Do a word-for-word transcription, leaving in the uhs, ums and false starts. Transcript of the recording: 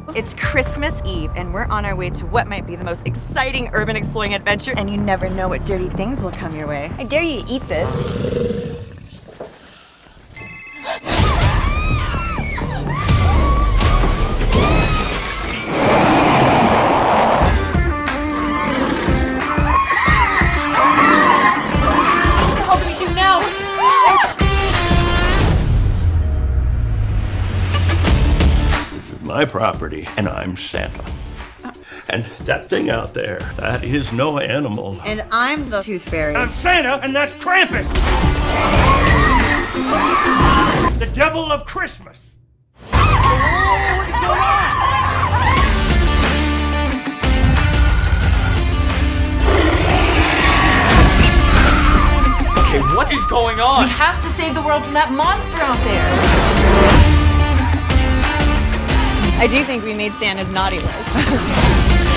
It's Christmas Eve, and we're on our way to what might be the most exciting urban exploring adventure, and you never know what dirty things will come your way. I dare you to eat this. My property, and I'm Santa. And that thing out there, that is no animal. And I'm the Tooth Fairy. I'm Santa, and that's Krampus! The devil of Christmas! Oh, what is going on? Okay, what is going on? We have to save the world from that monster out there. I do think we made Santa's naughty list.